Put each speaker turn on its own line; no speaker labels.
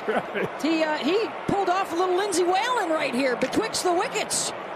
That's right.
He pulled off a little Lindsey Whalen right here betwixt the wickets.